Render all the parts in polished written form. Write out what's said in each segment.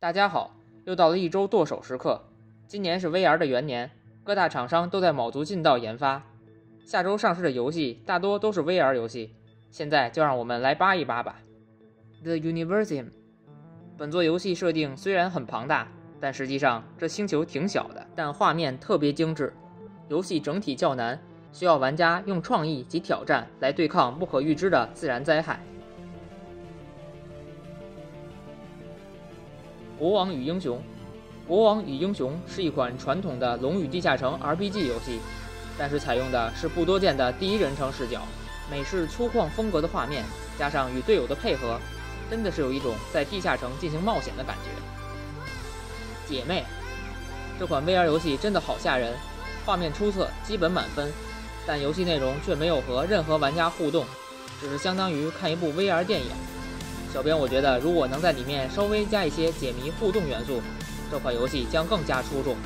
大家好，又到了一周剁手时刻。今年是 VR 的元年，各大厂商都在卯足劲道研发。下周上市的游戏大多都是 VR 游戏，现在就让我们来扒一扒吧。The Universium， 本作游戏设定虽然很庞大，但实际上这星球挺小的，但画面特别精致。游戏整体较难，需要玩家用创意及挑战来对抗不可预知的自然灾害。国王与英雄，国王与英雄是一款传统的龙与地下城 RPG 游戏，但是采用的是不多见的第一人称视角，美式粗犷风格的画面，加上与队友的配合，真的是有一种在地下城进行冒险的感觉。姐妹，这款 VR 游戏真的好吓人，画面出色，基本满分，但游戏内容却没有和任何玩家互动，只是相当于看一部 VR 电影。小编我觉得，如果能在里面稍微加一些解谜互动元素，这款游戏将更加出众。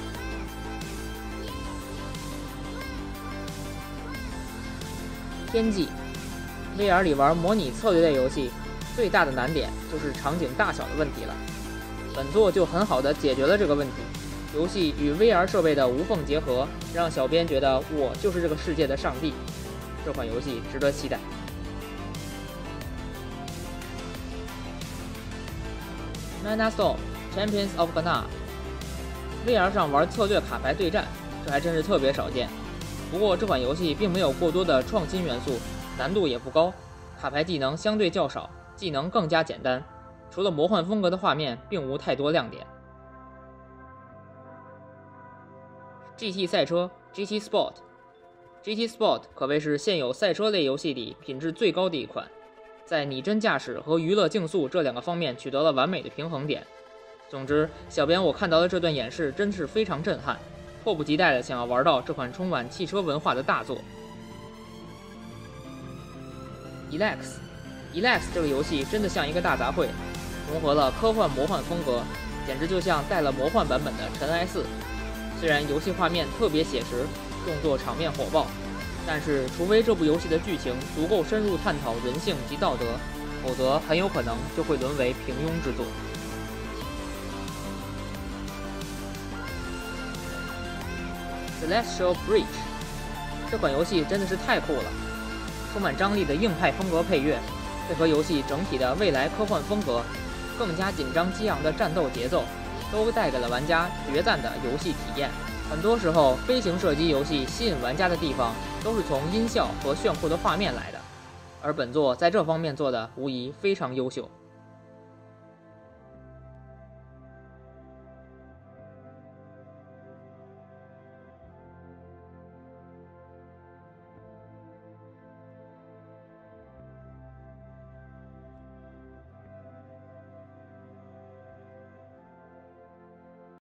天际 VR 里玩模拟策略类游戏，最大的难点就是场景大小的问题了。本作就很好的解决了这个问题。游戏与 VR 设备的无缝结合，让小编觉得我就是这个世界的上帝。这款游戏值得期待。Mana Storm Champions of Ghana VR 上玩策略卡牌对战，这还真是特别少见。不过这款游戏并没有过多的创新元素，难度也不高，卡牌技能相对较少，技能更加简单，除了魔幻风格的画面，并无太多亮点。GT 赛车 GT Sport GT Sport 可谓是现有赛车类游戏里品质最高的一款，在拟真驾驶和娱乐竞速这两个方面取得了完美的平衡点。总之，小编我看到的这段演示真是非常震撼，迫不及待的想要玩到这款充满汽车文化的大作。Elex 这个游戏真的像一个大杂烩，融合了科幻魔幻风格，简直就像带了魔幻版本的尘埃4。虽然游戏画面特别写实，动作场面火爆，但是除非这部游戏的剧情足够深入探讨人性及道德，否则很有可能就会沦为平庸之作。Celestial Breach 这款游戏真的是太酷了，充满张力的硬派风格配乐，配合游戏整体的未来科幻风格，更加紧张激昂的战斗节奏，都带给了玩家绝赞的游戏体验。很多时候，飞行射击游戏吸引玩家的地方都是从音效和炫酷的画面来的，而本作在这方面做的无疑非常优秀。